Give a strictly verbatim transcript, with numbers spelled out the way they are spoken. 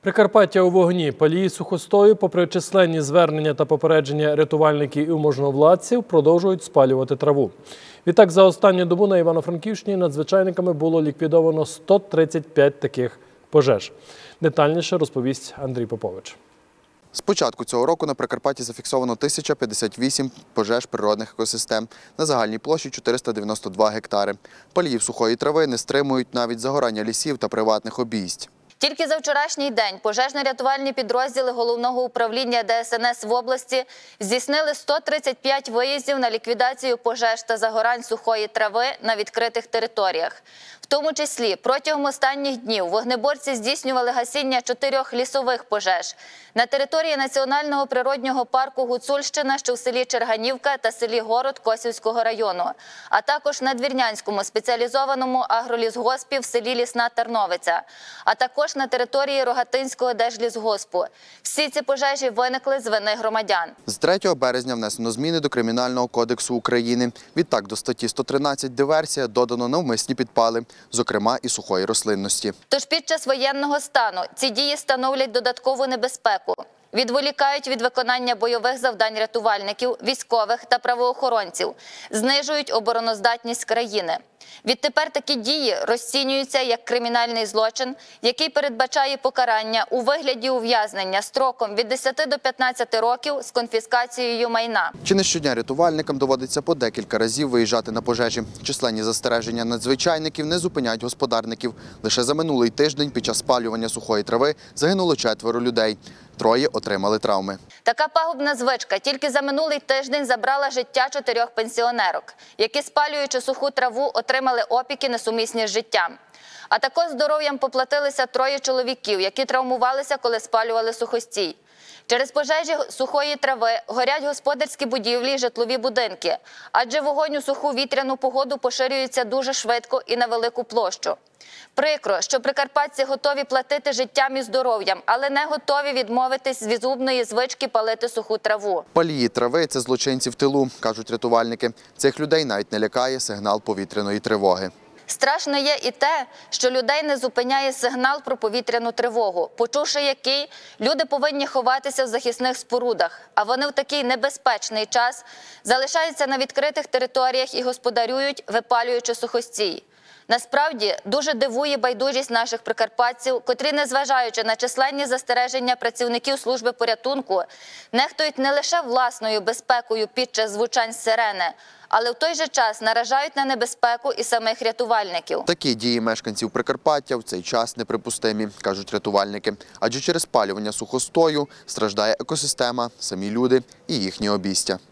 Прикарпаття у вогні. Палії сухостою, попри численні звернення та попередження рятувальників і можновладців, продовжують спалювати траву. Відтак, за останню добу на Івано-Франківщині надзвичайниками було ліквідовано сто тридцять п'ять таких пожеж. Детальніше розповість Андрій Попович. З початку цього року на Прикарпатті зафіксовано тисяча п'ятдесят вісім пожеж природних екосистем на загальній площі чотириста дев'яносто два гектари. Паліїв сухої трави не стримують навіть загорання лісів та приватних обійсть. Тільки за вчорашній день пожежно-рятувальні підрозділи Головного управління Де Ес Ен Ес в області здійснили сто тридцять п'ять виїздів на ліквідацію пожеж та загорань сухої трави на відкритих територіях. В тому числі протягом останніх днів вогнеборці здійснювали гасіння чотирьох лісових пожеж на території Національного природнього парку Гуцульщина, що в селі Черганівка та селі Город Косівського району, а також на Двірнянському спеціалізованому агролісгоспі в селі Лісна Тарновиця, а також на території Рогатинського держлісгоспу. Всі ці пожежі виникли з вини громадян. З третього березня внесено зміни до Кримінального кодексу України. Відтак до статті сто тринадцять «Диверсія» додано навмисні підпали, зокрема і сухої рослинності. Тож під час воєнного стану ці дії становлять додаткову небезпеку. Відволікають від виконання бойових завдань рятувальників, військових та правоохоронців, знижують обороноздатність країни. Відтепер такі дії розцінюються як кримінальний злочин, який передбачає покарання у вигляді ув'язнення строком від десяти до п'ятнадцяти років з конфіскацією майна. Чи не щодня рятувальникам доводиться по декілька разів виїжджати на пожежі. Численні застереження надзвичайників не зупиняють господарників. Лише за минулий тиждень під час спалювання сухої трави загинуло четверо людей. Троє отримали травми. Така пагубна звичка тільки за минулий тиждень забрала життя чотирьох пенсіонерок, які, спалюючи суху траву, отримали опіки несумісні з життям. А також здоров'ям поплатилися троє чоловіків, які травмувалися, коли спалювали сухостій. Через пожежі сухої трави горять господарські будівлі і житлові будинки, адже вогонь у суху вітряну погоду поширюється дуже швидко і на велику площу. Прикро, що прикарпатці готові платити життям і здоров'ям, але не готові відмовитись від зубної звички палити суху траву. Палії трави – це злочинці в тилу, кажуть рятувальники. Цих людей навіть не лякає сигнал повітряної тривоги. Страшно є і те, що людей не зупиняє сигнал про повітряну тривогу, почувши який, люди повинні ховатися в захисних спорудах, а вони в такий небезпечний час залишаються на відкритих територіях і господарюють, випалюючи сухостій. Насправді, дуже дивує байдужість наших прикарпатців, котрі, незважаючи на численні застереження працівників служби порятунку, нехтують не лише власною безпекою під час звучань сирени, але в той же час наражають на небезпеку і самих рятувальників. Такі дії мешканців Прикарпаття в цей час неприпустимі, кажуть рятувальники. Адже через спалювання сухостою страждає екосистема, самі люди і їхні обійстя.